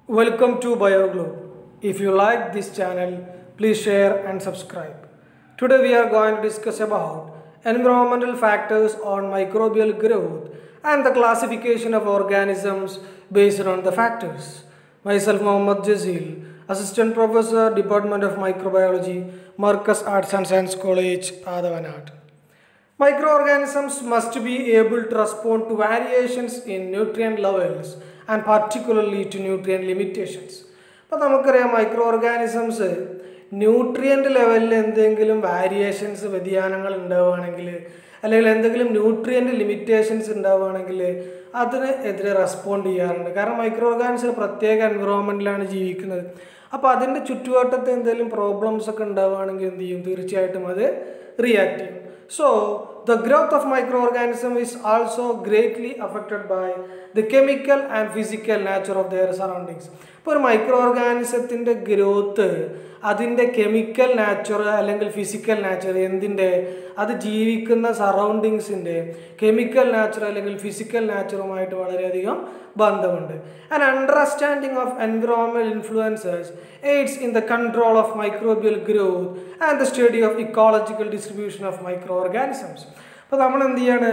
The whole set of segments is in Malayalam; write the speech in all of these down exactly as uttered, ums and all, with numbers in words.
Welcome to BioGlobe. If you like this channel, please share and subscribe. Today we are going to discuss about environmental factors on microbial growth and the classification of organisms based on the factors. Myself Mohammad Jazil, Assistant Professor, Department of Microbiology, Marcus Arts and Science College, Adavanad. Microorganisms must be able to respond to variations in nutrient levels and particularly to nutrient limitations. അപ്പോൾ നമുക്കറിയാം മൈക്രോഓർഗാനിസംസ് ന്യൂട്രിയൻ്റ് ലെവലിൽ എന്തെങ്കിലും വാരിയേഷൻസ് വ്യതിയാനങ്ങൾ ഉണ്ടാവുകയാണെങ്കിൽ അല്ലെങ്കിൽ എന്തെങ്കിലും ന്യൂട്രിയൻ്റ് ലിമിറ്റേഷൻസ് ഉണ്ടാവുകയാണെങ്കിൽ അതിന് എതിരെ റെസ്പോണ്ട് ചെയ്യാറുണ്ട്. കാരണം മൈക്രോ ഓർഗാനിസം പ്രത്യേക എൻവിറോൺമെൻറ്റിലാണ് ജീവിക്കുന്നത്. അപ്പോൾ അതിൻ്റെ ചുറ്റുവട്ടത്ത് എന്തെങ്കിലും പ്രോബ്ലംസ് ഒക്കെ ഉണ്ടാവുകയാണെങ്കിൽ എന്ത് ചെയ്യും? തീർച്ചയായിട്ടും അത് റിയാക്ട് ചെയ്യും. So, the growth of microorganisms is also greatly affected by the chemical and physical nature of their surroundings. ഇപ്പോൾ ഒരു മൈക്രോ ഓർഗാനിസത്തിൻ്റെ ഗ്രോത്ത് അതിൻ്റെ കെമിക്കൽ നാച്ചർ അല്ലെങ്കിൽ ഫിസിക്കൽ നാച്ചർ എന്തിൻ്റെ അത് ജീവിക്കുന്ന സറൗണ്ടിങ്സിൻ്റെ കെമിക്കൽ നാച്ചർ അല്ലെങ്കിൽ ഫിസിക്കൽ നാച്ചറുമായിട്ട് വളരെയധികം ബന്ധമുണ്ട്. And understanding of environmental influences aids in the control of microbial growth and the study of ecological distribution of microorganisms. അപ്പോൾ നമ്മൾ എന്ത് ചെയ്യാണ്?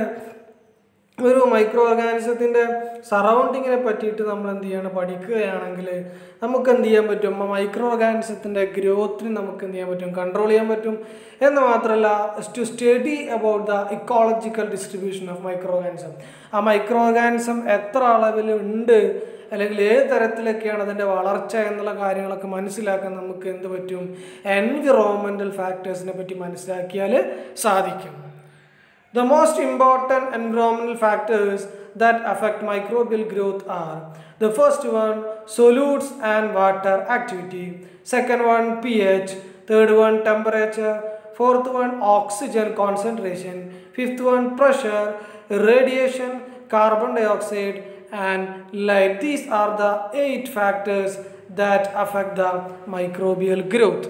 ഒരു മൈക്രോ ഓർഗാനിസത്തിൻ്റെ സറൗണ്ടിങ്ങിനെ പറ്റിയിട്ട് നമ്മൾ എന്ത് ചെയ്യണം? പഠിക്കുകയാണെങ്കിൽ നമുക്ക് എന്ത് ചെയ്യാൻ പറ്റും? മൈക്രോ ഓർഗാനിസത്തിൻ്റെ ഗ്രോത്തിനെ നമുക്ക് എന്ത് ചെയ്യാൻ പറ്റും? കൺട്രോൾ ചെയ്യാൻ പറ്റും. എന്ന് മാത്രമല്ല, to study about the ecological distribution of microorganism, ആ മൈക്രോ ഓർഗാനിസം എത്ര അളവിൽ ഉണ്ട് അല്ലെങ്കിൽ ഏത് തരത്തിലൊക്കെയാണ് അതിൻ്റെ വളർച്ച എന്നുള്ള കാര്യങ്ങളൊക്കെ മനസ്സിലാക്കാൻ നമുക്ക് എന്ത് പറ്റും? എൻവിറോൺമെൻറ്റൽ ഫാക്ടേഴ്സിനെ പറ്റി മനസ്സിലാക്കിയാൽ സാധിക്കും. The most important environmental factors that affect microbial growth are: the first one, solutes and water activity; second one, pH; third one, temperature; fourth one, oxygen concentration; fifth one, pressure, radiation, carbon dioxide, and light. These are the eight factors that affect the microbial growth.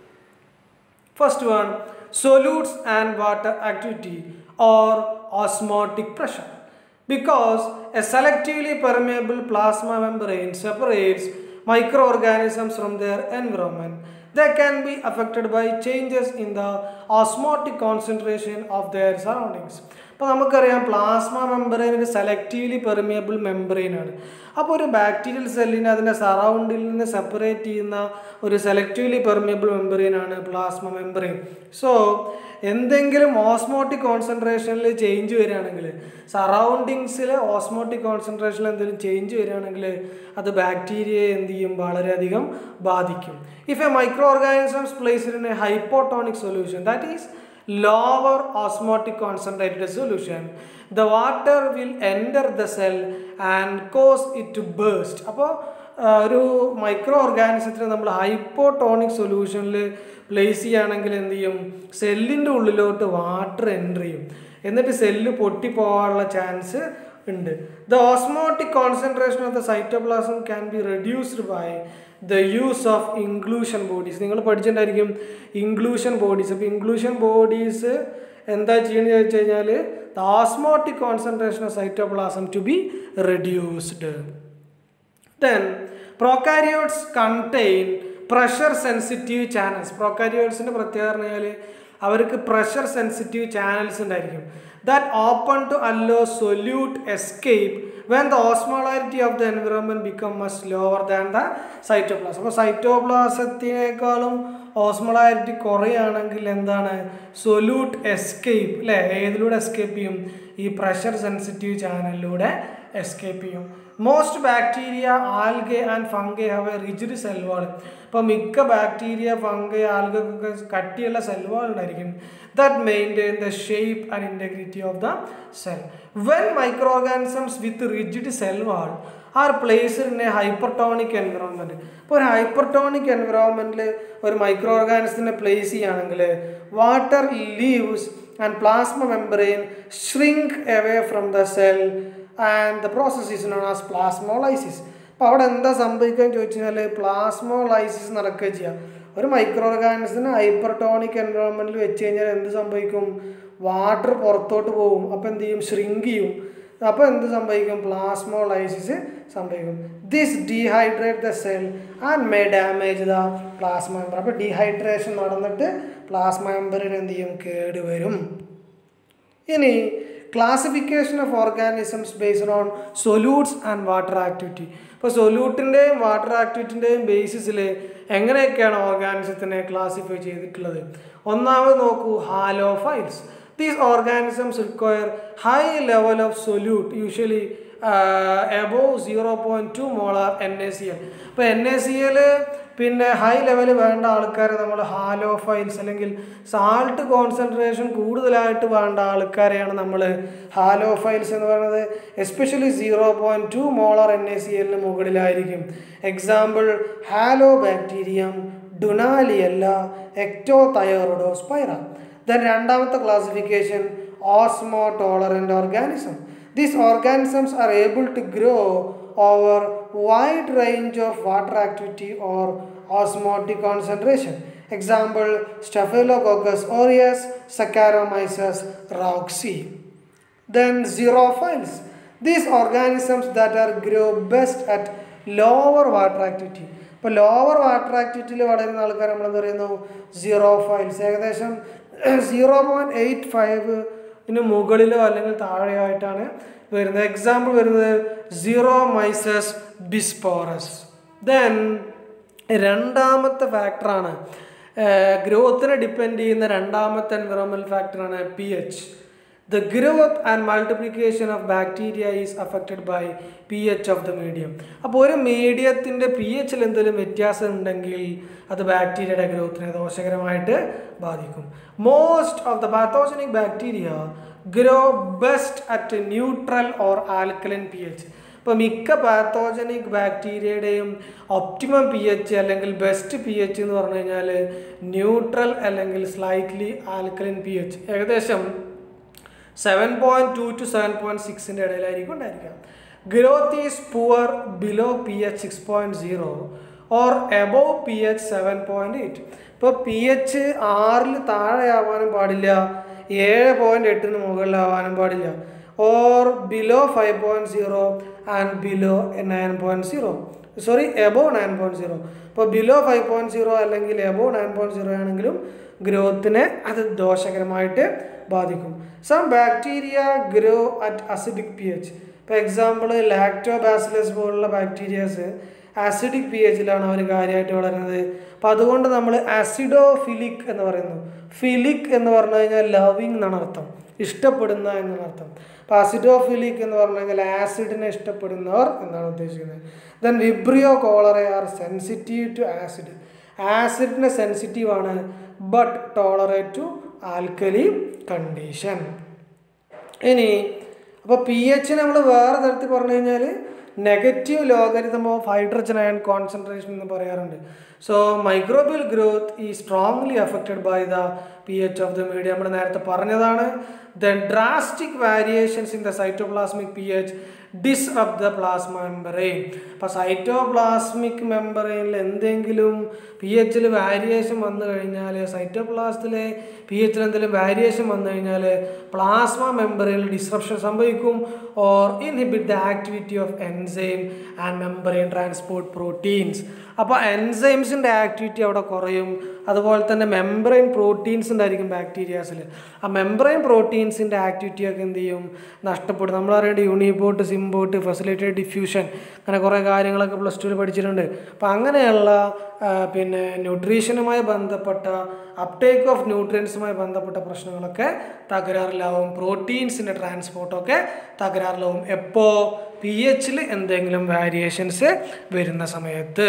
First one, solutes and water activity or osmotic pressure. Because a selectively permeable plasma membrane separates microorganisms from their environment, they can be affected by changes in the osmotic concentration of their surroundings. അപ്പോൾ നമുക്കറിയാം പ്ലാസ്മ മെമ്പറൈൻ ഒരു സെലക്റ്റീവ്ലി പെർമിയബിൾ മെമ്പറൈനാണ്. അപ്പോൾ ഒരു ബാക്ടീരിയൽ സെല്ലിനെ അതിൻ്റെ സറൗണ്ടിൽ നിന്ന് സെപ്പറേറ്റ് ചെയ്യുന്ന ഒരു സെലക്റ്റീവ്ലി പെർമിയബിൾ മെമ്പറൈനാണ് പ്ലാസ്മ മെമ്പറൈൻ. സോ എന്തെങ്കിലും ഓസ്മോട്ടിക് കോൺസെൻട്രേഷനിൽ ചേഞ്ച് വരികയാണെങ്കിൽ, സറൗണ്ടിങ്സിലെ ഓസ്മോട്ടിക് കോൺസെൻട്രേഷനിൽ എന്തെങ്കിലും ചേഞ്ച് വരികയാണെങ്കിൽ അത് ബാക്ടീരിയയെ എന്ത് ചെയ്യും? വളരെയധികം ബാധിക്കും. If a microorganisms placed in a hypotonic solution, that is lower osmotic concentrated solution, the water will enter the cell and cause it to burst. അപ്പോൾ ഒരു മൈക്രോ ഓർഗാനിസത്തിന് നമ്മൾ ഹൈപ്പോട്ടോണിക് സൊല്യൂഷനിൽ പ്ലേസ് ചെയ്യുകയാണെങ്കിൽ എന്ത് ചെയ്യും? സെല്ലിൻ്റെ ഉള്ളിലോട്ട് വാട്ടർ എൻ്റർ ചെയ്യും. എന്നിട്ട് സെല്ല് പൊട്ടിപ്പോകാനുള്ള ചാൻസ് ഉണ്ട്. The osmotic concentration of the cytoplasm can be reduced by the use of inclusion bodies. നിങ്ങൾ പഠിച്ചിട്ടുണ്ടായിരിക്കും ഇൻക്ലൂഷൻ ബോഡീസ്. അപ്പോൾ ഇൻക്ലൂഷൻ ബോഡീസ് എന്താ ചെയ്യുന്നത് ചോദിച്ചു കഴിഞ്ഞാൽ the osmotic concentration of cytoplasm to be reduced. Then prokaryotes contain pressure sensitive channels. പ്രോകാരിയോട്സിൻ്റെ പ്രത്യേകത പറഞ്ഞാൽ അവർക്ക് പ്രഷർ സെൻസിറ്റീവ് ചാനൽസ് ഉണ്ടായിരിക്കും. that open to allow solute escape when the osmolarity of the environment become much lower than the cytoplasm. അപ്പോൾ സൈറ്റോപ്ലാസത്തിനേക്കാളും ഓസ്മോളാരിറ്റി കുറയുകയാണെങ്കിൽ എന്താണ്? സൊല്യൂട്ട് എസ്കേപ്പ് അല്ലേ? ഏതിലൂടെ എസ്കേപ്പ് ചെയ്യും? ഈ പ്രഷർ സെൻസിറ്റീവ് ചാനലിലൂടെ എസ്കേപ്പ് ചെയ്യും. Most bacteria, algae and fungi have a rigid cell wall. ഇപ്പോൾ മിക്ക ബാക്ടീരിയ, ഫംഗൈ, ആൽഗൊക്കെ കട്ടിയുള്ള സെൽ വാൾ ഉണ്ടായിരിക്കും. that maintain the shape and integrity of the cell. When microorganisms with rigid cell wall are placed in a hypertonic environment, ഇപ്പോൾ ഒരു ഹൈപ്പർട്ടോണിക് എൻവിറോൺമെൻറ്റിൽ ഒരു മൈക്രോ ഓർഗാനിസത്തിനെ പ്ലേസ് ചെയ്യുകയാണെങ്കിൽ water leaves and plasma membrane shrink away from the cell and the process is known as plasmolysis. അപ്പോൾ അവിടെ എന്താ സംഭവിക്കുക എന്ന് ചോദിച്ചു കഴിഞ്ഞാൽ പ്ലാസ്മോലൈസിസ് നടക്കുക ചെയ്യുക. ഒരു മൈക്രോ ഓർഗാനിസത്തിന് ഹൈപ്പർട്ടോണിക് എൻവിറോൺമെൻറ്റിൽ വെച്ച് കഴിഞ്ഞാൽ എന്ത് സംഭവിക്കും? വാട്ടർ പുറത്തോട്ട് പോകും. അപ്പോൾ എന്ത് ചെയ്യും? ഷ്രിങ്ക് ചെയ്യും. അപ്പോൾ എന്ത് സംഭവിക്കും? പ്ലാസ്മോലൈസിസ് സംഭവിക്കും. This dehydrate the cell and may damage the plasma membrane. അപ്പോൾ ഡീഹൈഡ്രേഷൻ നടന്നിട്ട് പ്ലാസ്മ മെമ്പറിന് എന്ത് ചെയ്യും, കേടുവരും. ഇനി classification of organisms based on solutes and water activity. ഇപ്പോൾ സൊല്യൂട്ടിൻ്റെയും വാട്ടർ ആക്ടിവിറ്റിൻ്റെയും ബേസിസിൽ എങ്ങനെയൊക്കെയാണ് ഓർഗാനിസത്തിനെ ക്ലാസിഫൈ ചെയ്തിട്ടുള്ളത്? ഒന്നാമത് നോക്കൂ, halophiles. These organisms require high level of solute, usually uh, above zero point two molar N A C L. അപ്പോൾ എൻ എ സി എൽ പിന്നെ ഹൈ ലെവൽ വേണ്ട ആൾക്കാരെ നമ്മൾ ഹാലോഫൈൽസ് അല്ലെങ്കിൽ സാൾട്ട് കോൺസെൻട്രേഷൻ കൂടുതലായിട്ട് വേണ്ട ആൾക്കാരെയാണ് നമ്മൾ ഹാലോഫൈൽസ് എന്ന് പറയുന്നത്. Especially zero point two molar N A C എല്ലിന് മുകളിലായിരിക്കും. Example halobacterium, Dunaliella, Ectothiorhodospira. Then രണ്ടാമത്തെ classification osmotolerant organism. These organisms are able to grow over wide range of water activity or osmotic concentration. Example, Staphylococcus aureus, Saccharomyces rauxi. Then xerophiles. These organisms that are grow best at lower water activity. ഇപ്പോൾ ലോവർ വാട്ടർ ആക്ടിവിറ്റിയിൽ വളരുന്ന ആൾക്കാർ നമ്മളെന്ത് പറയുന്നു, സീറോഫൈൽസ്. ഏകദേശം സീറോ പോയിൻറ്റ് എയ്റ്റ് ഫൈവ് ഇതിന് മുകളിലോ അല്ലെങ്കിൽ താഴെയായിട്ടാണ് വരുന്നത്. എക്സാമ്പിൾ വരുന്നത് സീറോമൈസസ് ബിസ്പോറസ്. ദെൻ രണ്ടാമത്തെ ഫാക്ടറാണ് ഗ്രോത്തിനെ ഡിപ്പെൻഡ് ചെയ്യുന്ന രണ്ടാമത്തെ എൻവിറോൺമെൻറ്റൽ ഫാക്ടറാണ് P H. The growth and multiplication of bacteria is affected by pH of the medium. അപ്പോൾ ഒരു മീഡിയത്തിൻ്റെ പി എച്ചിൽ എന്തെങ്കിലും വ്യത്യാസം ഉണ്ടെങ്കിൽ അത് ബാക്ടീരിയയുടെ ഗ്രോത്തിനെ ദോഷകരമായിട്ട് ബാധിക്കും. Most of the pathogenic bacteria grow best at neutral or alkaline P H. ഇപ്പോൾ മിക്ക പാത്തോജനിക് ബാക്ടീരിയയുടെയും ഒപ്റ്റിമം പി എച്ച് അല്ലെങ്കിൽ ബെസ്റ്റ് പി എച്ച് എന്ന് പറഞ്ഞു കഴിഞ്ഞാൽ ന്യൂട്രൽ അല്ലെങ്കിൽ സ്ലൈറ്റ്ലി ആൽക്കലൈൻ പി എച്ച് ഏകദേശം seven point two to seven point സിക്സിൻ്റെ ഇടയിലായിരിക്കും ഉണ്ടായിരിക്കാം. Growth is poor below P H six point zero or above P H seven point eight. ഇപ്പോൾ പി എച്ച് ആറിൽ താഴെയാവാനും പാടില്ല, ഏഴ് പോയിൻറ്റ് എട്ടിന് മുകളിലാവാനും പാടില്ല. Or below five point zero and below nine point zero sorry above nine point zero. ഇപ്പോൾ ബിലോ ഫൈവ് പോയിൻറ്റ് സീറോ അല്ലെങ്കിൽ എബോവ് നയൻ പോയിൻറ്റ് സീറോ ആണെങ്കിലും ഗ്രോത്തിനെ അത് ദോഷകരമായിട്ട് ബാധിക്കും. Some bacteria grow at acidic P H. ഇപ്പോൾ എക്സാമ്പിൾ ലാക്ടോബാസിലസ് പോലുള്ള ബാക്ടീരിയാസ് ആസിഡിക് പി എച്ചിലാണ് അവർ കാര്യമായിട്ട് വളരുന്നത്. അപ്പം അതുകൊണ്ട് നമ്മൾ ആസിഡോഫിലിക് എന്ന് പറയുന്നു. ഫിലിക് എന്ന് പറഞ്ഞു കഴിഞ്ഞാൽ ലവിങ് എന്നാണ് അർത്ഥം, ഇഷ്ടപ്പെടുന്ന എന്നാണ് അർത്ഥം. അപ്പോൾ ആസിഡോഫിലിക് എന്ന് പറഞ്ഞു കഴിഞ്ഞാൽ ആസിഡിനെ ഇഷ്ടപ്പെടുന്നവർ എന്നാണ് ഉദ്ദേശിക്കുന്നത്. Then Vibrio cholera are sensitive to acid. ആസിഡിന് സെൻസിറ്റീവ് ആണ് but tolerate to alkali condition. ഇനി അപ്പോൾ പി എച്ച് നമ്മൾ വേറെ തരത്തിൽ പറഞ്ഞു കഴിഞ്ഞാൽ negative logarithm of hydrogen ion concentration എന്ന് പറയാറുണ്ട്. So microbial growth is strongly affected by the P H of the medium നമ്മൾ നേരത്തെ പറഞ്ഞതാണ്. Then drastic variations in the cytoplasmic P H disrupt the plasma membrane. അപ്പോൾ സൈറ്റോപ്ലാസ്മിക് മെമ്പറൈനിൽ എന്തെങ്കിലും പി എച്ചിൽ വാരിയേഷൻ വന്നു കഴിഞ്ഞാൽ, സൈറ്റോപ്ലാസത്തിലെ പി എച്ചിൽ എന്തെങ്കിലും വാരിയേഷൻ വന്നു കഴിഞ്ഞാൽ പ്ലാസ്മ മെമ്പറൈനിൽ ഡിസ്റപ്ഷൻ സംഭവിക്കും. Or inhibit the activity of enzyme and membrane transport proteins. അപ്പോൾ എൻസൈംസിൻ്റെ ആക്ടിവിറ്റി അവിടെ കുറയും. അതുപോലെ തന്നെ മെമ്പറൈൻ പ്രോട്ടീൻസ് ഉണ്ടായിരിക്കും ബാക്ടീരിയാസിൽ. ആ മെമ്പറൈൻ പ്രോട്ടീൻസിൻ്റെ ആക്ടിവിറ്റിയൊക്കെ എന്ത് ചെയ്യും, നഷ്ടപ്പെടും. നമ്മൾ അറിയേണ്ട യൂണിബോട്ട്, സിംബോട്ട്, ഫെസിലിറ്റേറ്റഡ് ഡിഫ്യൂഷൻ, അങ്ങനെ കുറേ കാര്യങ്ങളൊക്കെ പ്ലസ് ടുവിൽ പഠിച്ചിട്ടുണ്ട്. അപ്പോൾ അങ്ങനെയുള്ള പിന്നെ ന്യൂട്രീഷനുമായി ബന്ധപ്പെട്ട അപ്ടേക്ക് ഓഫ് ന്യൂട്രിയൻസുമായി ബന്ധപ്പെട്ട പ്രശ്നങ്ങളൊക്കെ തകരാറിലാവും. പ്രോട്ടീൻസിൻ്റെ ട്രാൻസ്പോർട്ടൊക്കെ തകരാറിലാവും. എപ്പോൾ പി എച്ചിൽ എന്തെങ്കിലും വേരിയേഷൻസ് വരുന്ന സമയത്ത്.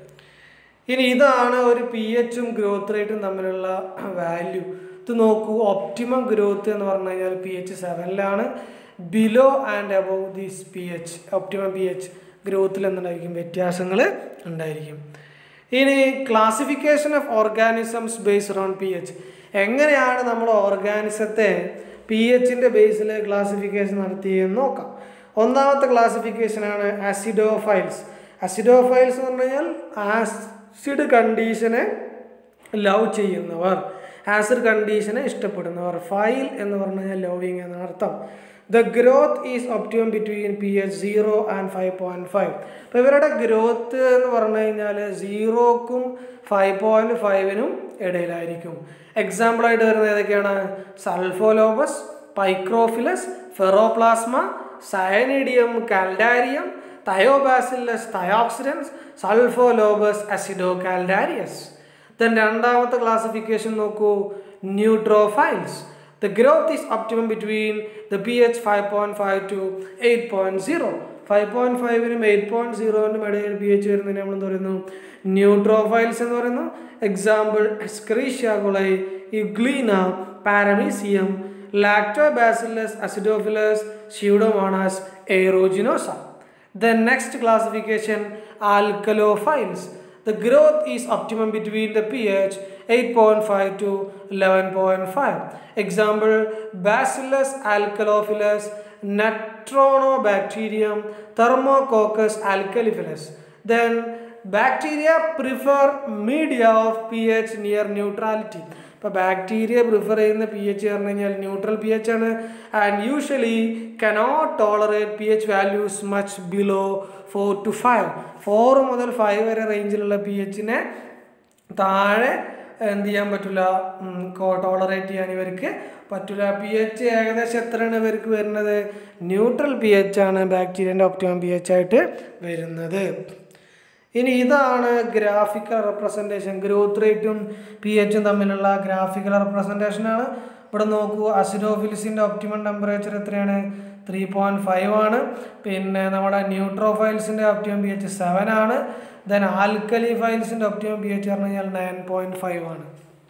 ഇനി ഇതാണ് ഒരു പി എച്ചും ഗ്രോത്ത് റേറ്റും തമ്മിലുള്ള വാല്യൂ. ഇത് നോക്കൂ, ഒപ്റ്റിമം ഗ്രോത്ത് എന്ന് പറഞ്ഞു കഴിഞ്ഞാൽ പി എച്ച് സെവനിലാണ്. Below and above this P H optimum P H ഗ്രോത്തിൽ എന്തുണ്ടായിരിക്കും, വ്യത്യാസങ്ങൾ ഉണ്ടായിരിക്കും. ഇനി classification of organisms based on P H. എങ്ങനെയാണ് നമ്മൾ ഓർഗാനിസത്തെ പി എച്ചിൻ്റെ ബേസിൽ ക്ലാസിഫിക്കേഷൻ നടത്തിയെന്ന് നോക്കാം. ഒന്നാമത്തെ ക്ലാസിഫിക്കേഷനാണ് ആസിഡോഫൈൽസ്. ആസിഡോഫൈൽസ് എന്ന് പറഞ്ഞു കഴിഞ്ഞാൽ ആസിഡ് കണ്ടീഷനെ ലവ് ചെയ്യുന്നവർ, ആസിഡ് കണ്ടീഷനെ ഇഷ്ടപ്പെടുന്നവർ. ഫൈൽ എന്ന് പറഞ്ഞു കഴിഞ്ഞാൽ ലവിങ് എന്നാണ് അർത്ഥം. The growth is optimum between pH zero and five point five. അപ്പോൾ ഇവരുടെ ഗ്രോത്ത് എന്ന് പറഞ്ഞു കഴിഞ്ഞാൽ സീറോക്കും ഫൈവ് പോയിൻറ്റ് ഫൈവിനും ഇടയിലായിരിക്കും. എക്സാമ്പിളായിട്ട് വരുന്നത് ഏതൊക്കെയാണ്? സൾഫോലോബസ്, പൈക്രോഫിലസ്, ഫെറോപ്ലാസ്മ, സയനിഡിയം, കാൽഡാരിയം, തയോബാസില്ലസ് തയോക്സിഡൻസ്, സൾഫോലോബസ് അസിഡോകാൽഡാരിയസ്. ദെൻ രണ്ടാമത്തെ ക്ലാസിഫിക്കേഷൻ നോക്കൂ, ന്യൂട്രോഫൈൽസ്. The growth is optimum between the pH five point five to eight point zero. five point five നും eight point zero നും ഇടയിൽ pH വരുന്നതിന് നമ്മൾ എന്ത് പറയുന്നു? ന്യൂട്രോഫൈൽസ് എന്ന് പറയുന്നു. Example Escherichia coli, Euglena, Paramecium, Lactobacillus acidophilus, Pseudomonas aeruginosa. The next classification, alkalophiles. The growth is optimum between the pH eight point five to eleven point five. Example, Bacillus alkalophilus, Natronobacterium, Thermococcus alkalifilus. Then bacteria prefer media of pH near neutrality. ഇപ്പോൾ ബാക്ടീരിയ പ്രിഫർ ചെയ്യുന്ന പി എച്ച് പറഞ്ഞു കഴിഞ്ഞാൽ ന്യൂട്രൽ പി എച്ച് ആണ്. And usually cannot tolerate P H values much below four to five. Four മുതൽ ഫൈവ് വരെ റേഞ്ചിലുള്ള പി എച്ചിനെ താഴെ എന്ത് ചെയ്യാൻ പറ്റില്ല, ടോളറേറ്റ് ചെയ്യാൻ ഇവർക്ക് പറ്റില്ല. പി എച്ച് ഏകദേശം എത്രയാണ് ഇവർക്ക് വരുന്നത്? ന്യൂട്രൽ പി എച്ച് ആണ് ബാക്ടീരിയൻ്റെ ഒപ്റ്റിമം പി എച്ച് ആയിട്ട് വരുന്നത്. ഇനി ഇതാണ് ഗ്രാഫിക്കൽ റെപ്രസെൻറ്റേഷൻ. ഗ്രോത്ത് റേറ്റും പി എച്ചും തമ്മിലുള്ള ഗ്രാഫിക്കൽ റെപ്രസെൻറ്റേഷനാണ്. ഇവിടെ നോക്കൂ, അസിഡോഫിലിസിൻ്റെ ഒപ്റ്റിമം ടെമ്പറേച്ചർ എത്രയാണ്? ത്രീ പോയിൻറ്റ് ഫൈവ് ആണ്. പിന്നെ നമ്മുടെ ന്യൂട്രോഫൈൽസിൻ്റെ ഒപ്റ്റിമം പി എച്ച് സെവൻ ആണ്. ദെൻ ആൽക്കലിഫൈൽസിൻ്റെ ഒപ്റ്റിമം പി എച്ച് പറഞ്ഞു കഴിഞ്ഞാൽ നയൻ പോയിൻറ്റ് ഫൈവ് ആണ്.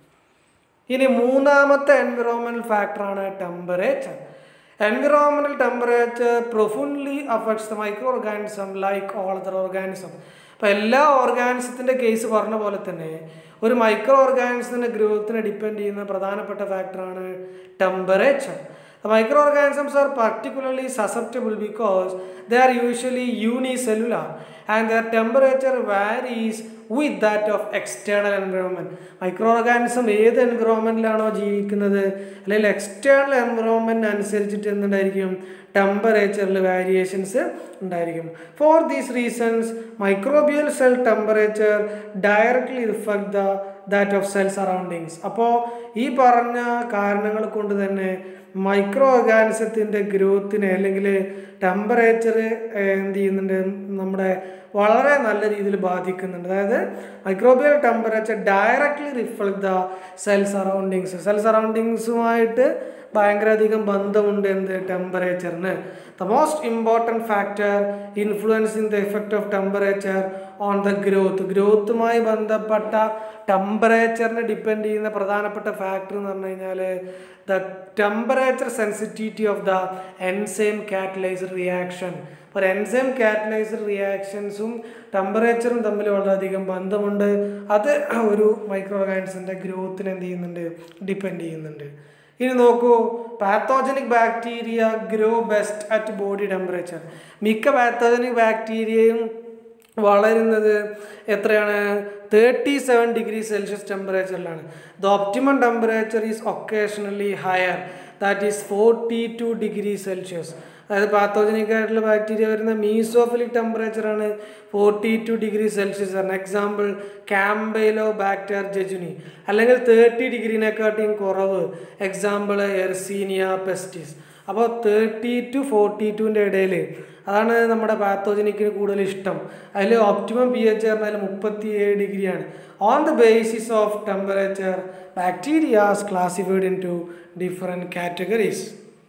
ഇനി മൂന്നാമത്തെ എൻവിറോൺമെൻറ്റൽ ഫാക്ടറാണ് temperature. Environmental temperature profoundly affects the micro organism like all other organism. അപ്പോൾ എല്ലാ ഓർഗാനിസത്തിൻ്റെ കേസ് പറഞ്ഞ പോലെ തന്നെ ഒരു മൈക്രോ ഓർഗാനിസത്തിൻ്റെ ഗ്രോത്തിനെ ഡിപ്പെൻഡ് ചെയ്യുന്ന പ്രധാനപ്പെട്ട ഫാക്ടറാണ് temperature. The microorganisms are particularly susceptible because they are usually unicellular and their temperature varies with that of external environment. Microorganism ഏത് എൻവിറോൺമെൻറ്റിലാണോ ജീവിക്കുന്നത് അല്ലെങ്കിൽ എക്സ്റ്റേണൽ എൻവിറോൺമെൻറ്റിന് അനുസരിച്ചിട്ട് എന്തുണ്ടായിരിക്കും? ടെമ്പറേച്ചറിൽ വേരിയേഷൻസ് ഉണ്ടായിരിക്കും. For these reasons microbial cell temperature directly reflect the that of cell surroundings. അപ്പോൾ ഈ പറഞ്ഞ കാരണങ്ങൾ കൊണ്ട് തന്നെ മൈക്രോ ഓർഗാനിസത്തിൻ്റെ ഗ്രോത്തിനെ അല്ലെങ്കിൽ ടെമ്പറേച്ചർ എന്ത് ചെയ്യുന്നുണ്ട്, നമ്മുടെ വളരെ നല്ല രീതിയിൽ ബാധിക്കുന്നുണ്ട്. അതായത് microbial temperature directly reflect the cell surroundings. Cell സറൗണ്ടിങ്സുമായിട്ട് ഭയങ്കര അധികം ബന്ധമുണ്ട് എന്ത്? ടെമ്പറേച്ചറിന്. The most important factor influencing the effect of temperature on the growth. ഗ്രോത്തുമായി ബന്ധപ്പെട്ട ടെമ്പറേച്ചറിനെ ഡിപ്പെൻഡ് ചെയ്യുന്ന പ്രധാനപ്പെട്ട ഫാക്ടർ എന്ന് പറഞ്ഞു കഴിഞ്ഞാൽ the temperature sensitivity of the enzyme catalyser reaction. അപ്പോൾ എൻസൈം കാറ്റലൈസർ റിയാക്ഷൻസും ടെമ്പറേച്ചറും തമ്മിൽ വളരെയധികം ബന്ധമുണ്ട്. അത് ഒരു മൈക്രോ ഓർഗാനിസത്തിൻ്റെ ഗ്രോത്തിനെ എന്ത് ചെയ്യുന്നുണ്ട്? ഡിപ്പെൻഡ് ചെയ്യുന്നുണ്ട്. ഇനി നോക്കൂ, pathogenic bacteria grow best at body temperature. മിക്ക പാത്തോജനിക് ബാക്ടീരിയയും വളരുന്നത് എത്രയാണ്? തേർട്ടി സെവൻ ഡിഗ്രി സെൽഷ്യസ് ടെമ്പറേച്ചറിലാണ്. The optimum temperature is occasionally higher, that is forty two degree Celsius. അതായത് പാത്തോജനിക് ആയിട്ടുള്ള ബാക്ടീരിയ വരുന്ന മീസോഫിലിക് ടെമ്പറേച്ചറാണ് ഫോർട്ടി ടു ഡിഗ്രി സെൽഷ്യസ് ആണ്. Example Campylobacter jejuni. അല്ലെങ്കിൽ തേർട്ടി ഡിഗ്രീനെക്കാട്ടിയും കുറവ്, എക്സാമ്പിൾ എർസീനിയ പെസ്റ്റിസ്. അപ്പോൾ തേർട്ടി ടു ഫോർട്ടി ടുവിൻ്റെ ഇടയിൽ അതാണ് നമ്മുടെ പാത്തോജനിക്കിന് കൂടുതൽ ഇഷ്ടം. അതിൽ ഒപ്റ്റിമം പി എച്ച് പറഞ്ഞാൽ മുപ്പത്തി ഏഴ് ഡിഗ്രിയാണ്. On the basis of temperature bacterias classified in two different categories.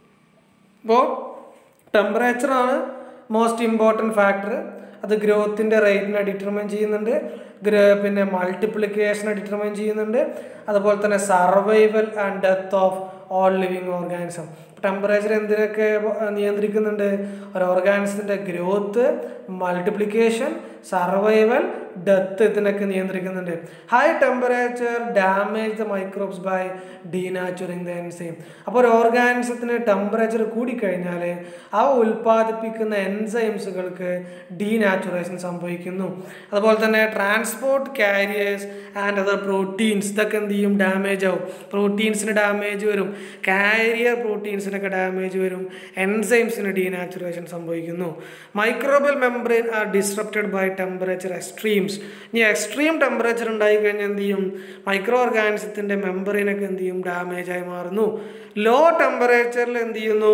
അപ്പോൾ ടെമ്പറേച്ചറാണ് മോസ്റ്റ് ഇമ്പോർട്ടൻറ്റ് ഫാക്ടർ. അത് ഗ്രോത്തിൻ്റെ റേറ്റിനെ ഡിറ്റർമൈൻ ചെയ്യുന്നുണ്ട്, പിന്നെ മൾട്ടിപ്ലിക്കേഷനെ ഡിറ്റർമൈൻ ചെയ്യുന്നുണ്ട്, അതുപോലെ തന്നെ survival and death of all living organism. Temperature എന്തിനൊക്കെ നിയന്ത്രിക്കുന്നുണ്ട്? ഒരു ഓർഗാനിസത്തിൻ്റെ ഗ്രോത്ത്, മൾട്ടിപ്ലിക്കേഷൻ, സർവൈവൽ, ഡെത്ത് ഇതിനൊക്കെ നിയന്ത്രിക്കുന്നുണ്ട്. High temperature damage the microbes by denaturing the enzyme. അപ്പോൾ ഒരു ഓർഗാനിസത്തിന് ടെമ്പറേച്ചർ കൂടിക്കഴിഞ്ഞാൽ അവ ഉൽപ്പാദിപ്പിക്കുന്ന എൻസൈംസുകൾക്ക് ഡീനാച്ചുറേഷൻ സംഭവിക്കുന്നു. അതുപോലെ തന്നെ transport carriers and other proteins ഇതൊക്കെ എന്ത് ചെയ്യും? ഡാമേജ് ആവും. പ്രോട്ടീൻസിന് ഡാമേജ് വരും, കാരിയർ പ്രോട്ടീൻസിനൊക്കെ ഡാമേജ് വരും, എൻസൈംസിന് ഡീനാച്ചുറേഷൻ സംഭവിക്കുന്നു. Microbial membrane are disrupted by temperature extremes. ഇനി എക്സ്ട്രീം ടെമ്പറേച്ചർ ഉണ്ടായി കഴിഞ്ഞാൽ എന്ത് ചെയ്യും? മൈക്രോ ഓർഗാനിസത്തിൻ്റെ മെംബ്രെയിനൊക്കെ എന്ത് ചെയ്യും? ഡാമേജ് ആയി മാറുന്നു. ലോ ടെമ്പറേച്ചറിൽ എന്ത് ചെയ്യുന്നു?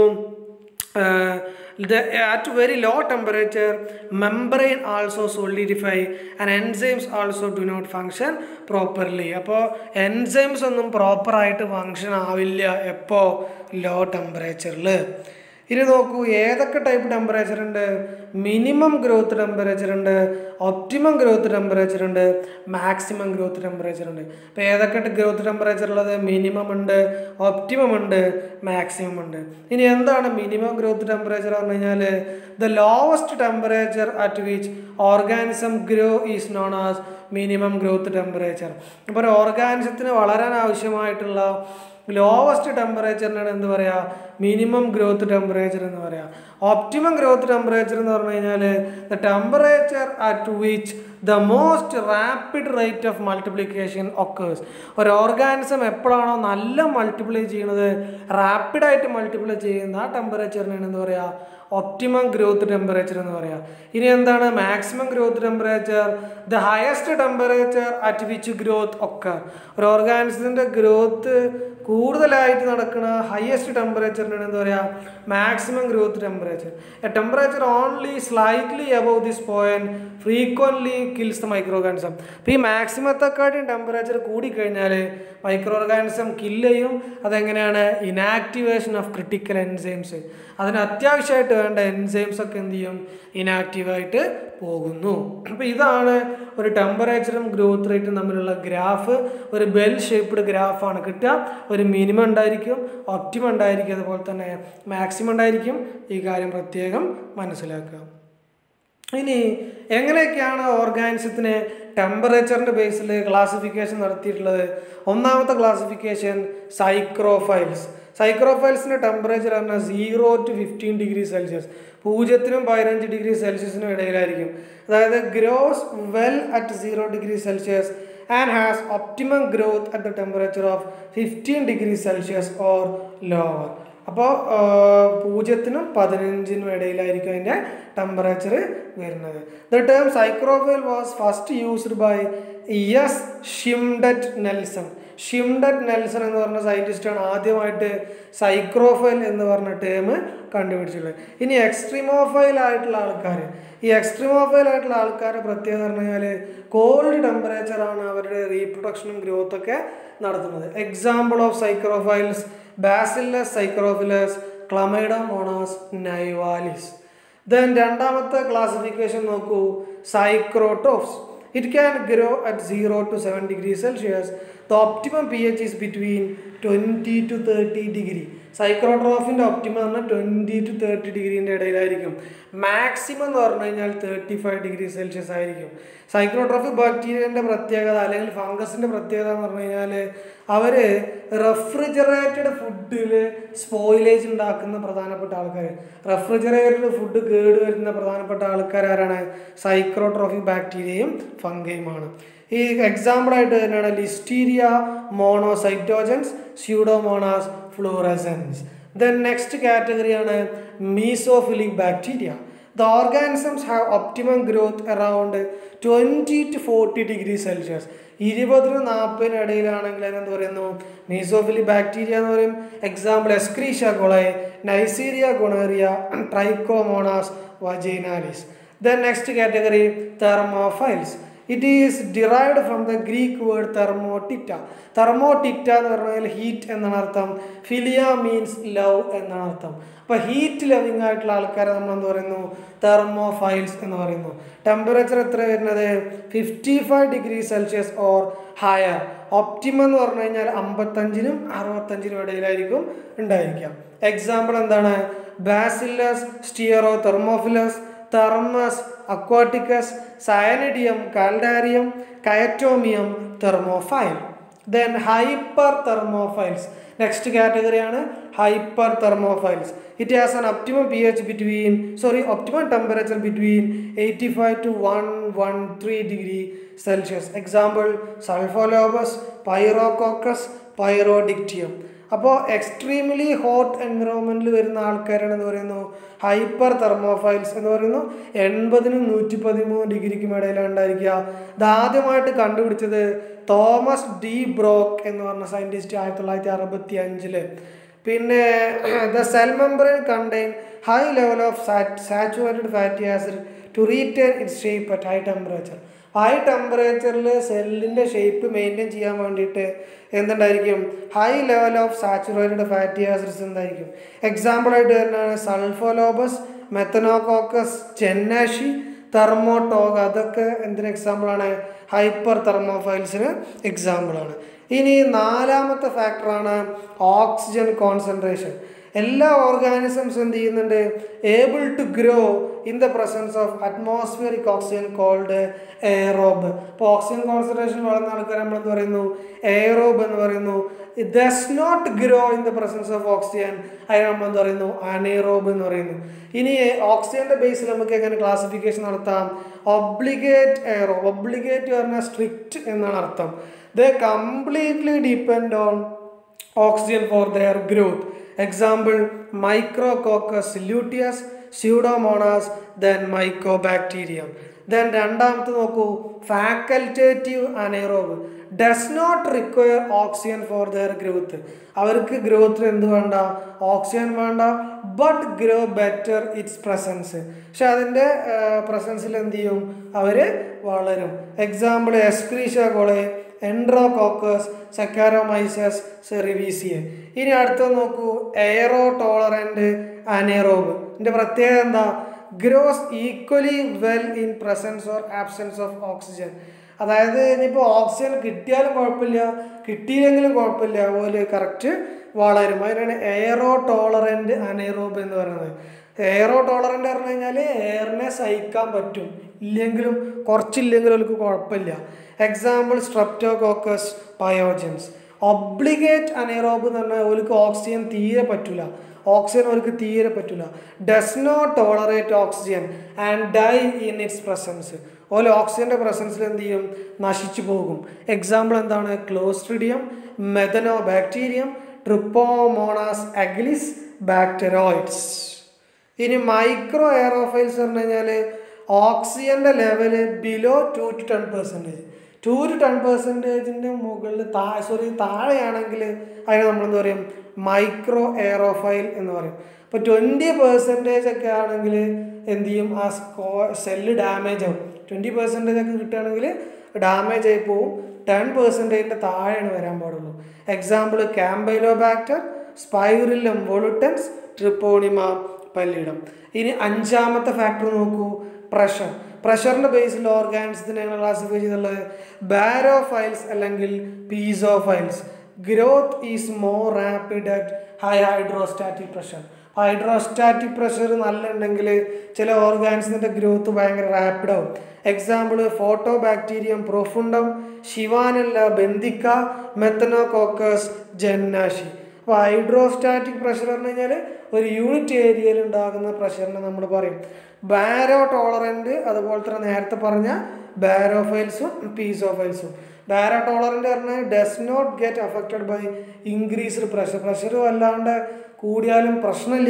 The, at very low temperature, membrane also solidify and enzymes also do not function properly. അപ്പോൾ എൻസൈംസ് ഒന്നും പ്രോപ്പറായിട്ട് ഫങ്ഷൻ ആവില്ല എപ്പോൾ? ലോ ടെമ്പറേച്ചറിൽ. ഇനി നോക്കൂ, ഏതൊക്കെ ടൈപ്പ് ടെമ്പറേച്ചർ ഉണ്ട്? മിനിമം ഗ്രോത്ത് ടെമ്പറേച്ചർ ഉണ്ട്, ഒപ്റ്റിമം ഗ്രോത്ത് ടെമ്പറേച്ചർ ഉണ്ട്, മാക്സിമം ഗ്രോത്ത് ടെമ്പറേച്ചർ ഉണ്ട്. അപ്പോൾ ഏതൊക്കെ ഗ്രോത്ത് ടെമ്പറേച്ചർ ഉള്ളത്? മിനിമം ഉണ്ട്, ഒപ്റ്റിമം ഉണ്ട്, മാക്സിമം ഉണ്ട്. ഇനി എന്താണ് മിനിമം ഗ്രോത്ത് ടെമ്പറേച്ചർ പറഞ്ഞു കഴിഞ്ഞാൽ? The lowest temperature at which organism grow is known as minimum growth temperature. അപ്പോൾ ഒരു ഓർഗാനിസത്തിന് വളരാൻ ആവശ്യമായിട്ടുള്ള ലോവസ്റ്റ് ടെമ്പറേച്ചറിനാണ് എന്ത് പറയുക? മിനിമം ഗ്രോത്ത് ടെമ്പറേച്ചർ എന്ന് പറയാം. ഒപ്റ്റിമം ഗ്രോത്ത് ടെമ്പറേച്ചർ എന്ന് പറഞ്ഞു കഴിഞ്ഞാൽ the temperature at which the most rapid rate of multiplication occurs. ഒരു ഓർഗാനിസം എപ്പോഴാണോ നല്ല മൾട്ടിപ്ലൈ ചെയ്യുന്നത്, റാപ്പിഡായിട്ട് മൾട്ടിപ്ലൈ ചെയ്യുന്ന ആ ടെമ്പറേച്ചറിനാണ് എന്ത് പറയുക? ഒപ്റ്റിമം ഗ്രോത്ത് ടെമ്പറേച്ചർ എന്ന് പറയാം. ഇനി എന്താണ് maximum growth temperature? The highest temperature at which growth occur. ഒരു ഓർഗാനിസത്തിൻ്റെ ഗ്രോത്ത് കൂടുതലായിട്ട് നടക്കുന്ന ഹയസ്റ്റ് ടെമ്പറേച്ചറിനാണ് എന്താ പറയുക? Maximum growth temperature. A temperature only slightly above this point frequently kills the micro organism. അപ്പോൾ ഈ മാക്സിമത്തെക്കാട്ടും ടെമ്പറേച്ചർ കൂടിക്കഴിഞ്ഞാൽ മൈക്രോ ഓർഗാനിസം കില്ല് ചെയ്യും. അതെങ്ങനെയാണ്? Inactivation of critical enzymes. അതിന് അത്യാവശ്യമായിട്ട് വേണ്ട എൻസൈംസ് ഒക്കെ എന്ത് ചെയ്യും? ഇനാക്റ്റീവായിട്ട് പോകുന്നു. അപ്പോൾ ഇതാണ് ഒരു ടെമ്പറേച്ചറും ഗ്രോത്ത് റേറ്റും തമ്മിലുള്ള ഗ്രാഫ്. ഒരു ബെൽ ഷേപ്പ്ഡ് ഗ്രാഫാണ് കിട്ടുക. ഒരു മിനിമം ഉണ്ടായിരിക്കും, ഒപ്റ്റിമം ഉണ്ടായിരിക്കും, അതുപോലെ തന്നെ മാക്സിമം ഉണ്ടായിരിക്കും. ഈ കാര്യം പ്രത്യേകം മനസ്സിലാക്കുക. ഇനി എങ്ങനെയൊക്കെയാണ് ഓർഗാനിസത്തിന് ടെമ്പറേച്ചറിൻ്റെ ബേസിൽ ക്ലാസിഫിക്കേഷൻ നടത്തിയിട്ടുള്ളത്? ഒന്നാമത്തെ ക്ലാസിഫിക്കേഷൻ സൈക്രോഫൈൽസ്. സൈക്രോഫൈൽസിൻ്റെ ടെമ്പറേച്ചർ പറഞ്ഞാൽ zero to fifteen degree Celsius, പൂജ്യത്തിനും പതിനഞ്ച് ഡിഗ്രി സെൽഷ്യസിനും ഇടയിലായിരിക്കും. അതായത് grows well at zero degree Celsius and has optimum growth at the temperature of fifteen degree Celsius or lower. അപ്പോൾ പൂജ്യത്തിനും പതിനഞ്ചിനും ഇടയിലായിരിക്കും അതിൻ്റെ ടെമ്പറേച്ചർ വരുന്നത്. The term psychrophile was first used by S Schmidt Nielsen. Schmidt Nielsen എന്ന് പറഞ്ഞ സയൻറ്റിസ്റ്റാണ് ആദ്യമായിട്ട് സൈക്രോഫൈൽ എന്ന് പറഞ്ഞ ടേം കണ്ടുപിടിച്ചിട്ടുള്ളത്. ഇനി എക്സ്ട്രീമോഫൈൽ ആയിട്ടുള്ള ആൾക്കാർ, ഈ എക്സ്ട്രീമോഫൈൽ ആയിട്ടുള്ള ആൾക്കാരുടെ പ്രത്യേകത പറഞ്ഞു കഴിഞ്ഞാൽ കോൾഡ് ടെമ്പറേച്ചറാണ് അവരുടെ റീപ്രൊഡക്ഷനും ഗ്രോത്തൊക്കെ നടത്തുന്നത്. Example of psychrophiles Bacillus psychrophilus, Chlamydomonas, nivalis. Then രണ്ടാമത്തെ ക്ലാസിഫിക്കേഷൻ നോക്കൂ, psychrotrophs. It can grow at zero to seven degrees Celsius. The optimum pH is between twenty to thirty degree. സൈക്രോട്രോഫിൻ്റെ ഒപ്റ്റിമം പറഞ്ഞാൽ ട്വൻറ്റി ടു തേർട്ടി ഡിഗ്രീൻ്റെ ഇടയിലായിരിക്കും. മാക്സിമം എന്ന് പറഞ്ഞു കഴിഞ്ഞാൽ തേർട്ടി ഫൈവ് ഡിഗ്രി സെൽഷ്യസ് ആയിരിക്കും. സൈക്രോട്രോഫിക് ബാക്ടീരിയൻ്റെ പ്രത്യേകത അല്ലെങ്കിൽ ഫംഗസിൻ്റെ പ്രത്യേകത എന്ന് പറഞ്ഞു കഴിഞ്ഞാൽ അവർ റെഫ്രിജറേറ്റഡ് ഫുഡിൽ സ്പോയിലേജ് ഉണ്ടാക്കുന്ന പ്രധാനപ്പെട്ട ആൾക്കാർ. റെഫ്രിജറേറ്റഡ് ഫുഡ് കേട് വരുന്ന പ്രധാനപ്പെട്ട ആൾക്കാരാണ് സൈക്രോട്രോഫിക് ബാക്ടീരിയയും ഫംഗയുമാണ്. ഈ എക്സാമ്പിളായിട്ട് തന്നെയാണ് Listeria monocytogenes, Pseudomonas fluorescens. Then next കാറ്റഗറിയാണ് mesophilic bacteria. The organisms have optimum growth around twenty to forty degrees Celsius. ഇരുപതിനും നാൽപ്പതിനും ഇടയിലാണെങ്കിൽ അതിനെന്ത് പറയുന്നു? മീസോഫിലിക് ബാക്ടീരിയ എന്ന് പറയും. Example Escherichia coli, Neisseria gonorrhoeae, Trichomonas vaginalis. Then next category, thermophiles. It is derived from the Greek word thermotikta. Thermotikta എന്ന് പറഞ്ഞാൽ ഹീറ്റ് എന്നാണ് അർത്ഥം. ഫിലിയ മീൻസ് ലവ് എന്നാണ് അർത്ഥം. അപ്പോൾ ഹീറ്റ് ലവിങ് ആയിട്ടുള്ള ആൾക്കാരെ നമ്മൾ എന്ത് പറയുന്നു? തെർമോഫൈൽസ് എന്ന് പറയുന്നു. ടെമ്പറേച്ചർ എത്ര വരുന്നത്? Fifty five degree Celsius or higher. Optimum എന്ന് പറഞ്ഞു കഴിഞ്ഞാൽ അമ്പത്തഞ്ചിനും അറുപത്തഞ്ചിനും ഇടയിലായിരിക്കും ഉണ്ടായിരിക്കാം. എക്സാമ്പിൾ എന്താണ്? Bacillus stearothermophilus, Thermus aquaticus, cyanidum, caldarium, chaetomium, thermophile. Then hyperthermophiles. Next category ആണ് hyperthermophiles. It has an optimum pH between, sorry, optimum temperature between eighty-five to one thirteen degree Celsius. Example, Sulfolobus, Pyrococcus, Pyrodictium. അപ്പോൾ എക്സ്ട്രീംലി ഹോട്ട് എൻവിറോൺമെൻറ്റിൽ വരുന്ന ആൾക്കാരാണ് എന്ന് പറയുന്നു ഹൈപ്പർ തെർമോഫൈൽസ് എന്ന് പറയുന്നു. എൺപതിനും നൂറ്റി പതിമൂന്ന് ഡിഗ്രിക്കും ഇടയിലാണ് ഉണ്ടായിരിക്കുക. ഇതാദ്യമായിട്ട് കണ്ടുപിടിച്ചത് തോമസ് ഡി ബ്രോക്ക് എന്ന് പറഞ്ഞ സയൻറ്റിസ്റ്റ് ആയിരത്തി തൊള്ളായിരത്തി അറുപത്തി അഞ്ചില്. പിന്നെ the cell membrane contain high level of saturated fatty acid to retain its shape at high temperature. High ടെമ്പറേച്ചറിൽ സെല്ലിൻ്റെ ഷേപ്പ് മെയിൻറ്റെയിൻ ചെയ്യാൻ വേണ്ടിയിട്ട് എന്തുണ്ടായിരിക്കും, high level of saturated fatty acids എന്തായിരിക്കും. എക്സാമ്പിളായിട്ട് വരുന്നതാണ് സൾഫോലോബസ്, മെത്തനോകോക്കസ്, ചെന്നാഷി, തെർമോട്ടോഗ. അതൊക്കെ എന്തിന് എക്സാമ്പിളാണ്, ഹൈപ്പർ തെർമോഫൈൽസിന് എക്സാമ്പിളാണ്. ഇനി നാലാമത്തെ ഫാക്ടറാണ് ഓക്സിജൻ കോൺസെൻട്രേഷൻ. എല്ലാ ഓർഗാനിസംസ് എന്ത് ചെയ്യുന്നുണ്ട്, able to grow in the presence of atmospheric oxygen called aerobe. അപ്പോൾ ഓക്സിജൻ കോൺസെൻട്രേഷൻ വളർന്ന ആൾക്കാർ നമ്മൾ എന്ത് പറയുന്നു, എയറോബ് എന്ന് പറയുന്നു. It does not grow in the presence of oxygen, അതിന് നമ്മൾ എന്ത് പറയുന്നു, അനേറോബ് എന്ന് പറയുന്നു. ഇനി ഓക്സിജൻ്റെ ബേസിൽ നമുക്ക് എങ്ങനെ ക്ലാസിഫിക്കേഷൻ നടത്താം, ഒബ്ലിഗേറ്റ് എയറോബ്. ഒബ്ലിഗേറ്റ് പറഞ്ഞാൽ സ്ട്രിക്റ്റ് എന്നാണ് അർത്ഥം. They completely depend on oxygen for their growth. Example, Micrococcus luteus, Pseudomonas, then Mycobacterium. Then രണ്ടാമത്തെ നോക്കൂ, facultative anaerobe. Does not require oxygen for their growth. അവർക്ക് ഗ്രോത്തിന് എന്ത് വേണ്ട, ഓക്സിജൻ വേണ്ട, but grow better its presence. പക്ഷെ അതിൻ്റെ പ്രസൻസിൽ എന്ത് ചെയ്യും, അവർ വളരും. Example, Escherichia coli, Enterococcus, Saccharomyces, cerevisiae. ഇനി അടുത്തത് നോക്കൂ, എയറോ ടോളറൻറ്റ് അനേറോബ്. ഇതിൻ്റെ പ്രത്യേകത എന്താ, gross equally well in presence or absence of oxygen. അതായത് ഇനിയിപ്പോൾ ഓക്സിജൻ കിട്ടിയാലും കുഴപ്പമില്ല, കിട്ടിയില്ലെങ്കിലും കുഴപ്പമില്ല, അതുപോലെ കറക്റ്റ് വളരും. അതിനാണ് എയറോ ടോളറൻറ്റ് അനേറോബ് എന്ന് പറയുന്നത്. എയറോ ടോളറൻറ്റ് പറഞ്ഞു കഴിഞ്ഞാൽ എയറിനെ സഹിക്കാൻ പറ്റും, ഇല്ലെങ്കിലും കുറച്ചില്ലെങ്കിലും അവർക്ക് കുഴപ്പമില്ല. Example, Streptococcus, pyogenes. Obligate anaerobe എന്ന് പറഞ്ഞാൽ അവർക്ക് ഓക്സിജൻ തീരെ പറ്റില്ല, ഓക്സിജൻ അവർക്ക് തീരെ പറ്റില്ല. Does not tolerate oxygen and die in its presence. അതുപോലെ ഓക്സിജൻ്റെ പ്രസൻസിൽ എന്ത് ചെയ്യും, നശിച്ചു പോകും. എക്സാമ്പിൾ എന്താണ്, ക്ലോസ്ട്രിഡിയം, മെഥനോ ബാക്ടീരിയം, ട്രിപ്പോമോണാസ് അഗ്ലിസ്, ബാക്ടെറോയിഡ്സ്. ഇനി മൈക്രോ എയറോഫൈൽസ് പറഞ്ഞു കഴിഞ്ഞാൽ ഓക്സിജൻ്റെ level below two to ten percentage two to ten പെർസെൻറ്റേജിൻ്റെ മുകളിൽ താ സോറി താഴെയാണെങ്കിൽ അതിനെ നമ്മളെന്ത് പറയും, മൈക്രോ എയറോഫൈൽ എന്ന് പറയും. ഇപ്പോൾ ട്വൻറ്റി പെർസെൻറ്റേജ് ഒക്കെ ആണെങ്കിൽ എന്ത് ചെയ്യും, ആ സ്കോ സെല്ല് ഡാമേജ് ആവും. ട്വൻറ്റി പെർസെൻറ്റേജ് ഒക്കെ കിട്ടുകയാണെങ്കിൽ ഡാമേജ് ആയി പോവും. ടെൻ പെർസെൻറ്റേജിൻ്റെ താഴെയാണ് വരാൻ പാടുള്ളൂ. Example, Campylobacter, Spirillum volutans, Treponema pallidum. ഇനി അഞ്ചാമത്തെ ഫാക്ടർ നോക്കൂ, പ്രഷർ. പ്രഷറിൻ്റെ ബേസിൽ ഓർഗാനിസത്തിനെ ഞങ്ങൾ ക്ലാസിഫൈ ചെയ്തുള്ളത് ബാരോഫൈൽസ് അല്ലെങ്കിൽ piezophiles. Growth is more rapid at high hydrostatic pressure. Hydrostatic pressure നല്ല ഉണ്ടെങ്കിൽ ചില ഓർഗാനിസത്തിൻ്റെ ഗ്രോത്ത് ഭയങ്കര റാപ്പിഡാവും. Example, Photobacterium profundum, Shewanella benthica, Methanococcus, jannaschii. അപ്പോൾ ഹൈഡ്രോസ്റ്റാറ്റിക് പ്രഷർ പറഞ്ഞു കഴിഞ്ഞാൽ ഒരു യൂണിറ്റ് ഏരിയയിൽ ഉണ്ടാകുന്ന പ്രഷറിനെ നമ്മൾ പറയും. ബാരോ ടോളറൻറ്റ്, അതുപോലെ തന്നെ നേരത്തെ പറഞ്ഞ ബാരോഫൈൽസും പീസോഫൈൽസും. ബാരോ ടോളറൻറ്റ് പറഞ്ഞാൽ does not get affected by increased pressure. Pressure വല്ലാണ്ട് കൂടിയാലും പ്രശ്നമില്ല.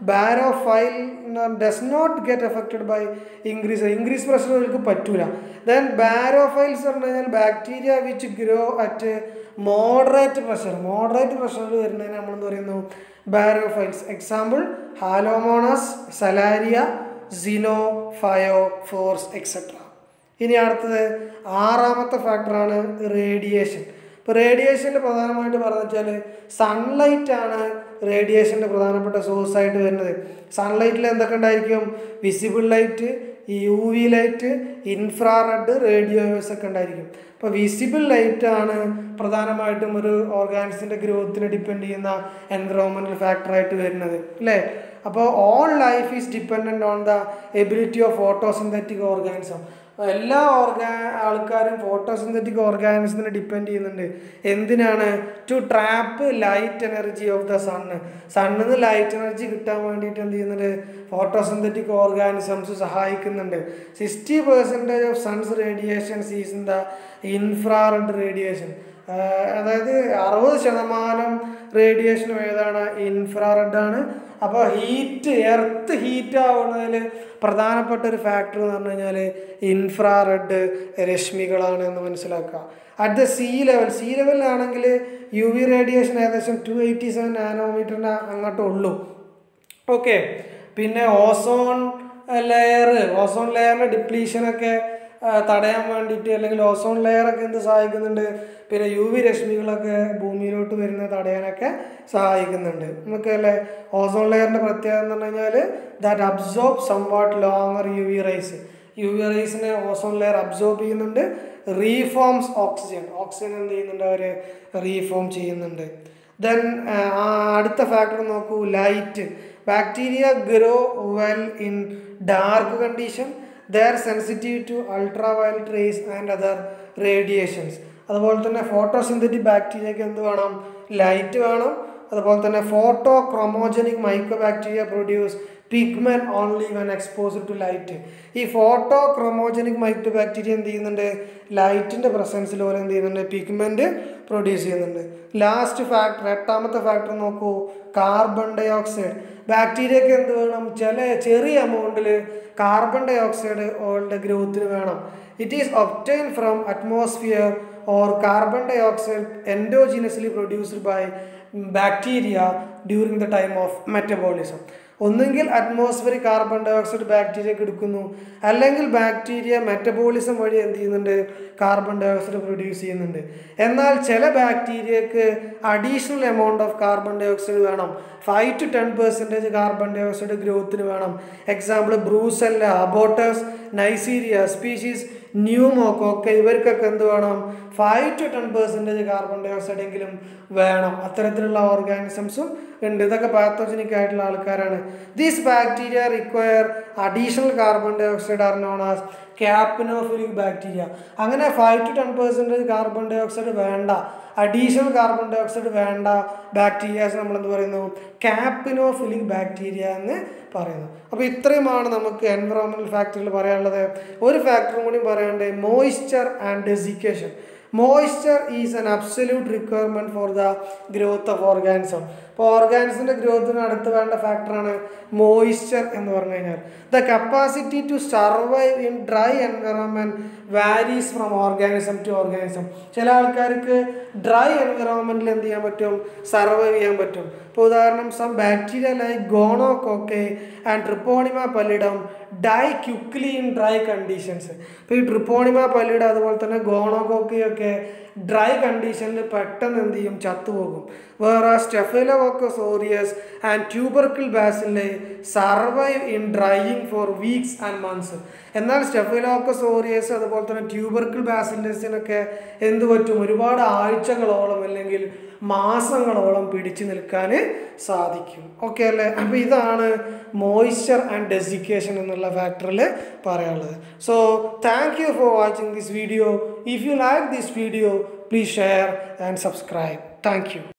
Barophile does not get affected by increase increase pressure അവർക്ക് പറ്റൂല. ദെൻ ബാരോഫൈൽസ് പറഞ്ഞു കഴിഞ്ഞാൽ bacteria which grow at moderate pressure. Moderate പ്രഷറിൽ വരുന്നതിന് നമ്മളെന്ത് പറയുന്നു, ബാരോഫൈൽസ്. എക്സാമ്പിൾ, ഹാലോമോണസ്, സലാരിയ, സിനോ, ഫയോ, ഫോർസ് എക്സെട്ര. ഇനി അടുത്തത് ആറാമത്തെ ഫാക്ടറാണ് റേഡിയേഷൻ. ഇപ്പോൾ റേഡിയേഷൻ്റെ പ്രധാനമായിട്ട് പറഞ്ഞു വെച്ചാൽ സൺലൈറ്റാണ് റേഡിയേഷൻ്റെ പ്രധാനപ്പെട്ട സോഴ്സായിട്ട് വരുന്നത്. സൺലൈറ്റിൽ എന്തൊക്കെ ഉണ്ടായിരിക്കും, visible light, U V light, infrared, radio waves ഒക്കെ ഉണ്ടായിരിക്കും. അപ്പോൾ വിസിബിൾ ലൈറ്റാണ് പ്രധാനമായിട്ടും ഒരു ഓർഗാനിസത്തിൻ്റെ ഗ്രോത്തിനെ ഡിപ്പെൻഡ് ചെയ്യുന്ന എൻവറോൺമെൻറ്റൽ ഫാക്ടറായിട്ട് വരുന്നത്, അല്ലേ? അപ്പോൾ all life is dependent on the ability of photosynthetic organism. എല്ലാ ഓർഗാ ആൾക്കാരും ഫോട്ടോസിന്തറ്റിക് ഓർഗാനിസത്തിനെ ഡിപ്പെൻഡ് ചെയ്യുന്നുണ്ട്. എന്തിനാണ്? To trap light energy of the sun. സണ്ണിൽ നിന്ന് ലൈറ്റ് എനർജി കിട്ടാൻ വേണ്ടിയിട്ട് എന്ത് ചെയ്യുന്നുണ്ട്? ഫോട്ടോസിന്തറ്റിക് ഓർഗാനിസംസ് സഹായിക്കുന്നുണ്ട്. Sixty percentage of sun's radiations is in the infrared radiation. അതായത് അറുപത് ശതമാനം റേഡിയേഷനും ഏതാണ്? ഇൻഫ്രാറെഡ് ആണ്. അപ്പോൾ ഹീറ്റ് എർത്ത് ഹീറ്റ് ആവുന്നതിൽ പ്രധാനപ്പെട്ട ഒരു ഫാക്ടർ എന്ന് പറഞ്ഞു കഴിഞ്ഞാൽ ഇൻഫ്രാറെഡ് രശ്മികളാണ് എന്ന് മനസ്സിലാക്കുക. At the sea level sea ലെവലിലാണെങ്കിൽ യു വി റേഡിയേഷൻ ഏകദേശം ടു എയ്റ്റി സെവൻ നാനോമീറ്ററിന് അങ്ങോട്ടേ ഉള്ളൂ. ഓക്കെ. പിന്നെ ഓസോൺ ലെയർ ഓസോൺ ലെയറിൻ്റെ ഡിപ്ലീഷനൊക്കെ തടയാൻ വേണ്ടിയിട്ട് അല്ലെങ്കിൽ ഓസോൺ ലെയറൊക്കെ എന്ത് സഹായിക്കുന്നുണ്ട്? പിന്നെ യു വി രശ്മികളൊക്കെ ഭൂമിയിലോട്ട് വരുന്നത് തടയാനൊക്കെ സഹായിക്കുന്നുണ്ട്. നമുക്ക് അല്ലേ ഓസോൺ ലെയറിൻ്റെ പ്രത്യേകത എന്ന് പറഞ്ഞു കഴിഞ്ഞാൽ that absorb somewhat longer U V rays. U V റേസിനെ ഓസോൺ ലെയർ അബ്സോർബ് ചെയ്യുന്നുണ്ട്. റീഫോംസ് ഓക്സിജൻ ഓക്സിജൻ എന്ത് ചെയ്യുന്നുണ്ട്? അവർ റീഫോം ചെയ്യുന്നുണ്ട്. ദെൻ അടുത്ത ഫാക്ടർ നോക്കൂ, light. Bacteria grow well in dark condition. They are sensitive to ultraviolet rays and other radiations. അതുപോലെ തന്നെ ഫോട്ടോസിന്തറ്റിക് ബാക്ടീരിയക്ക് എന്ത് വേണം? ലൈറ്റ് വേണം. അതുപോലെ തന്നെ photochromogenic micro bacteria produce pigment only when exposed to light. ഈ ഫോട്ടോ ക്രോമോജനിക് മൈക്രോ ബാക്ടീരിയ എന്ത് ചെയ്യുന്നുണ്ട്? ലൈറ്റിൻ്റെ പ്രസൻസിൽ പോലെ എന്ത് ചെയ്യുന്നുണ്ട്? പിഗ്മെന്റ് പ്രൊഡ്യൂസ് ചെയ്യുന്നുണ്ട്. ലാസ്റ്റ് ഫാക്ടർ എട്ടാമത്തെ ഫാക്ടർ നോക്കൂ, കാർബൺ ഡൈ ഓക്സൈഡ്. ബാക്ടീരിയക്ക് എന്ത് വേണം? ചില ചെറിയ എമൗണ്ടിൽ കാർബൺ ഡൈ ഓക്സൈഡ് ഓളുടെ ഗ്രോത്തിന് വേണം. It is obtain from atmosphere or carbon dioxide endogenously produced by bacteria during the time of metabolism. ഒന്നുകിൽ അറ്റ്മോസ്ഫിയറിക് കാർബൺ ഡൈ ഓക്സൈഡ് ബാക്ടീരിയക്ക് എടുക്കുന്നു, അല്ലെങ്കിൽ ബാക്ടീരിയ മെറ്റബോളിസം വഴി എന്ത് ചെയ്യുന്നുണ്ട്? കാർബൺ ഡൈ ഓക്സൈഡ് പ്രൊഡ്യൂസ് ചെയ്യുന്നുണ്ട്. എന്നാൽ ചില ബാക്ടീരിയക്ക് additional amount of carbon dioxide വേണം. Five to ten percentage carbon dioxide ഗ്രോത്തിന് വേണം. Example Brucella, abortus, Neisseria species, pneumococci ഇവർക്കൊക്കെ എന്ത് വേണം? Five to ten percentage carbon dioxide എങ്കിലും വേണം. അത്തരത്തിലുള്ള ഓർഗാനിസംസും ഉണ്ട്. ഇതൊക്കെ പാത്തോജനിക് ആയിട്ടുള്ള ആൾക്കാരാണ്. These bacteria require additional carbon dioxide are known as capnophilic bacteria. അങ്ങനെ five to ten percentage carbon dioxide വേണ്ട, അഡീഷണൽ കാർബൺ ഡൈ ഓക്സൈഡ് വേണ്ട ബാക്ടീരിയാസ് നമ്മൾ എന്ത് പറയുന്നു? ക്യാപ്നോഫിലിക് ബാക്ടീരിയ എന്ന് പറയുന്നു. അപ്പോൾ ഇത്രയുമാണ് നമുക്ക് എൻവറോൺമെൻറ്റൽ ഫാക്ടറിൽ പറയാനുള്ളത്. ഒരു ഫാക്ടറും കൂടി പറയണ്ടേ, moisture and desiccation. Moisture is an absolute requirement for the growth of organism. അപ്പോൾ ഓർഗാനിസത്തിൻ്റെ ഗ്രോത്തിന് അടുത്ത് വേണ്ട ഫാക്ടറാണ് മോയ്സ്ചർ എന്ന് പറഞ്ഞു കഴിഞ്ഞാൽ. The capacity to survive in dry environment varies from organism to organism. ചില ആൾക്കാർക്ക് ഡ്രൈ എൻവയറോൺമെൻറ്റിൽ എന്ത് ചെയ്യാൻ പറ്റും? സർവൈവ് ചെയ്യാൻ പറ്റും. ഇപ്പോൾ ഉദാഹരണം, some bacteria like gonococci and Treponema pallidum die quickly in dry conditions. ഇപ്പോൾ ഈ ട്രിപ്പോണിമ പല്ലിഡ അതുപോലെ തന്നെ ഗോണോകോക്കയൊക്കെ ഡ്രൈ കണ്ടീഷനിൽ പെട്ടെന്ന് എന്ത് ചെയ്യും? ചത്തുപോകും. വേറെ Staphylococcus aureus and tubercle bacilli survive in drying for weeks and months. എന്നാൽ സ്റ്റെഫിലോകോക്കസ് ഓറിയസ് അതുപോലെ തന്നെ ട്യൂബർക്കിൾ ബാസിലസിനൊക്കെ എന്ത് പറ്റും? ഒരുപാട് ആഴ്ചകളോളം അല്ലെങ്കിൽ മാസങ്ങളോളം പിടിച്ചു നിൽക്കാൻ സാധിക്കും. ഓക്കെ അല്ലേ? അപ്പോൾ ഇതാണ് മോയ്സ്ചർ ആൻഡ് ഡെസിക്കേഷൻ എന്നുള്ള ഫാക്ടറിൽ പറയാനുള്ളത്. So thank you for watching this video. If you like this video, please share and subscribe. Thank you.